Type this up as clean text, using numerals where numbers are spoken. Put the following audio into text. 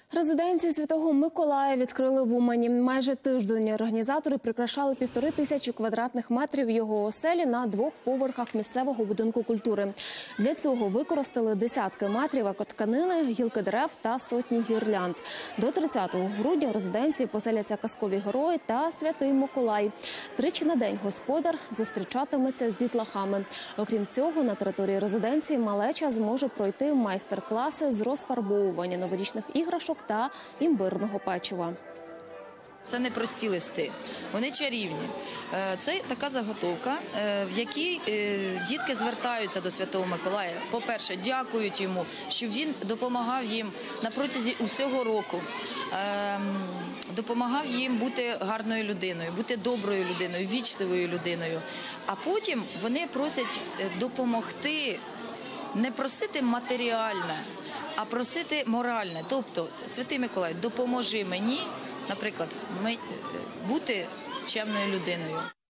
Резиденцію Святого Миколая відкрили в Умані. Майже тиждень організатори прикрашали 1500 квадратних метрів його оселі на 2 поверхах місцевого будинку культури. Для цього використали десятки метрів екотканини, гілки дерев та сотні гірлянд. До 30 грудня в резиденції поселяться казкові герої та Святий Миколай. Тричі на день господар зустрічатиметься з дітлахами. Окрім цього, на території резиденції малеча зможе пройти майстер-класи з розфарбовування новорічних іграшок та імбирного печива. Це не прості листи, вони чарівні. Це така заготовка, в якій дітки звертаються до Святого Миколая. По-перше, дякують йому, що він допомагав їм на протязі усього року. Допомагав їм бути гарною людиною, бути доброю людиною, вічливою людиною. А потім вони просять допомогти, не просити матеріальне, а просити моральне. Тобто, Святий Миколай, допоможи мені, наприклад, бути чемною людиною.